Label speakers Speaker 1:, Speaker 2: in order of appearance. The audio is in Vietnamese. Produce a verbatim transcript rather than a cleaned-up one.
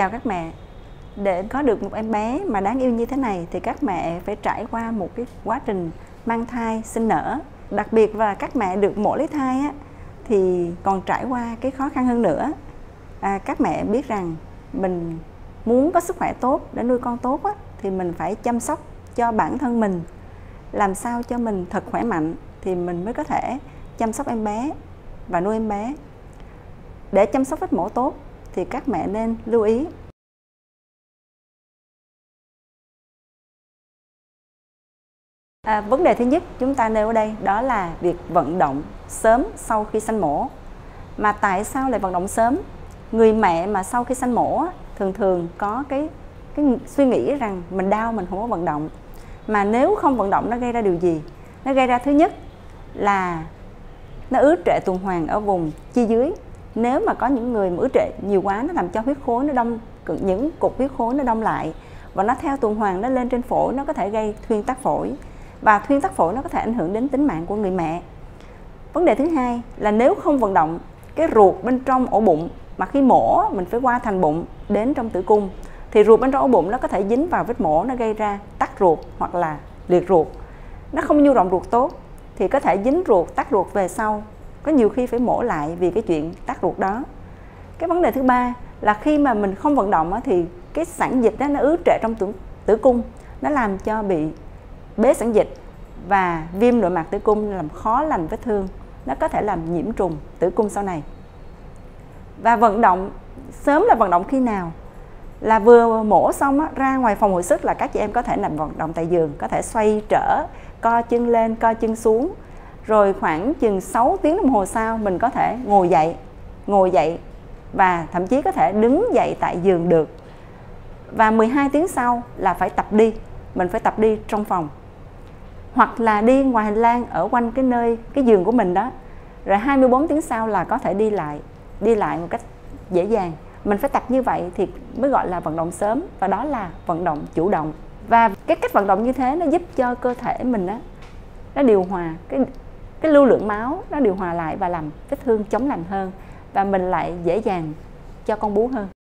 Speaker 1: Chào các mẹ. Để có được một em bé mà đáng yêu như thế này thì các mẹ phải trải qua một cái quá trình mang thai, sinh nở. Đặc biệt là các mẹ được mổ lấy thai á, thì còn trải qua cái khó khăn hơn nữa. À, các mẹ biết rằng mình muốn có sức khỏe tốt để nuôi con tốt á, thì mình phải chăm sóc cho bản thân mình, làm sao cho mình thật khỏe mạnh thì mình mới có thể chăm sóc em bé và nuôi em bé. Để chăm sóc vết mổ tốt thì các mẹ nên lưu ý. À, vấn đề thứ nhất chúng ta nêu ở đây đó là việc vận động sớm sau khi sanh mổ. Mà tại sao lại vận động sớm? Người mẹ mà sau khi sanh mổ thường thường có cái, cái suy nghĩ rằng mình đau mình không có vận động. Mà nếu không vận động nó gây ra điều gì? Nó gây ra thứ nhất là nó ứ trệ tuần hoàn ở vùng chi dưới. Nếu mà có những người mà ứ trệ nhiều quá, nó làm cho huyết khối nó đông, những cục huyết khối nó đông lại và nó theo tuần hoàn nó lên trên phổi, nó có thể gây thuyên tắc phổi. Và thuyên tắc phổi nó có thể ảnh hưởng đến tính mạng của người mẹ. Vấn đề thứ hai là nếu không vận động, cái ruột bên trong ổ bụng mà khi mổ mình phải qua thành bụng đến trong tử cung, thì ruột bên trong ổ bụng nó có thể dính vào vết mổ, nó gây ra tắc ruột hoặc là liệt ruột. Nó không nhu động ruột tốt thì có thể dính ruột, tắc ruột về sau. Có nhiều khi phải mổ lại vì cái chuyện tắc ruột đó. Cái vấn đề thứ ba là khi mà mình không vận động thì cái sản dịch đó nó ứ trệ trong tử, tử cung, nó làm cho bị bế sản dịch và viêm nội mạc tử cung, làm khó lành vết thương, nó có thể làm nhiễm trùng tử cung sau này. Và vận động sớm là vận động khi nào? Là vừa mổ xong á, ra ngoài phòng hồi sức là các chị em có thể nằm vận động tại giường, có thể xoay trở, co chân lên, co chân xuống. Rồi khoảng chừng sáu tiếng đồng hồ sau mình có thể ngồi dậy, ngồi dậy và thậm chí có thể đứng dậy tại giường được. Và mười hai tiếng sau là phải tập đi, mình phải tập đi trong phòng. Hoặc là đi ngoài hành lang ở quanh cái nơi, cái giường của mình đó. Rồi hai mươi bốn tiếng sau là có thể đi lại, đi lại một cách dễ dàng. Mình phải tập như vậy thì mới gọi là vận động sớm, và đó là vận động chủ động. Và cái cách vận động như thế nó giúp cho cơ thể mình đó, nó điều hòa, cái, cái lưu lượng máu nó điều hòa lại và làm vết thương chống lành hơn. Và mình lại dễ dàng cho con bú hơn.